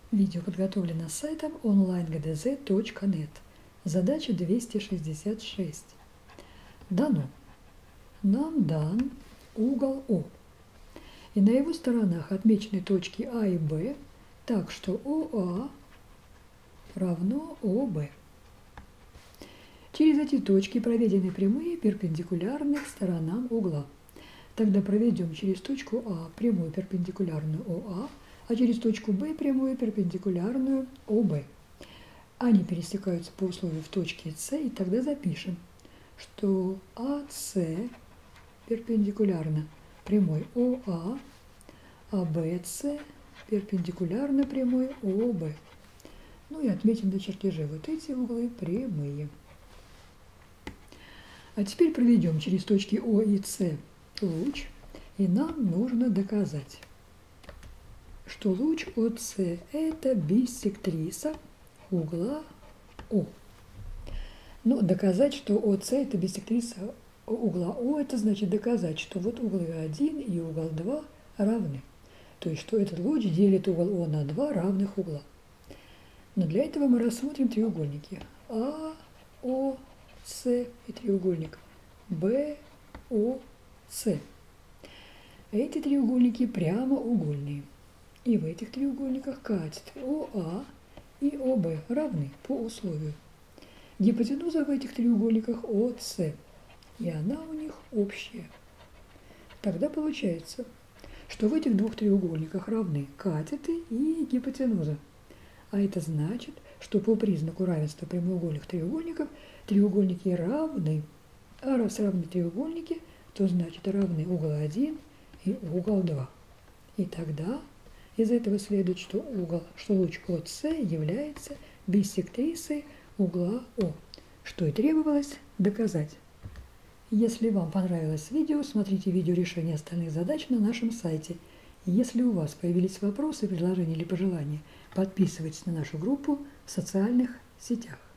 Видео подготовлено сайтом onlinegdz.net. Задача 266. Дано. Нам дан угол О. И на его сторонах отмечены точки А и Б, так что ОА равно ОБ. Через эти точки проведены прямые перпендикулярные сторонам угла. Тогда проведем через точку А прямую перпендикулярную ОА, а через точку Б прямую перпендикулярную ОБ. Они пересекаются по условию в точке С, и тогда запишем, что АС перпендикулярно прямой ОА, а БС перпендикулярно прямой ОБ. Ну и отметим на чертеже вот эти углы прямые. А теперь проведем через точки О и С луч, и нам нужно доказать, что луч ОС – это биссектриса угла О. Но доказать, что ОС – это биссектриса угла О, это значит доказать, что вот углы 1 и угол 2 равны. То есть, что этот луч делит угол О на два равных угла. Но для этого мы рассмотрим треугольники АОС и треугольник БОС. Эти треугольники прямоугольные. И в этих треугольниках катеты ОА и ОБ равны по условию. Гипотенуза в этих треугольниках ОС, и она у них общая. Тогда получается, что в этих двух треугольниках равны катеты и гипотенуза. А это значит, что по признаку равенства прямоугольных треугольников треугольники равны. А раз равны треугольники, то значит равны угол 1 и угол 2. И тогда из этого следует, что луч ОС является биссектрисой угла О, что и требовалось доказать. Если вам понравилось видео, смотрите видео решения остальных задач на нашем сайте. И если у вас появились вопросы, предложения или пожелания, подписывайтесь на нашу группу в социальных сетях.